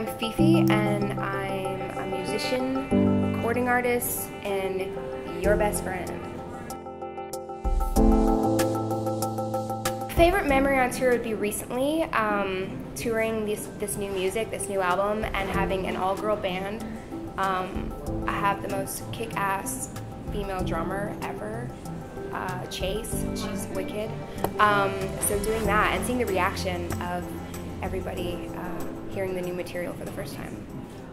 I'm Fefe, and I'm a musician, recording artist, and your best friend. Favorite memory on tour would be recently touring this new music, this new album, and having an all-girl band. I have the most kick-ass female drummer ever, Chase. She's wicked. So doing that and seeing the reaction of everybody hearing the new material for the first time.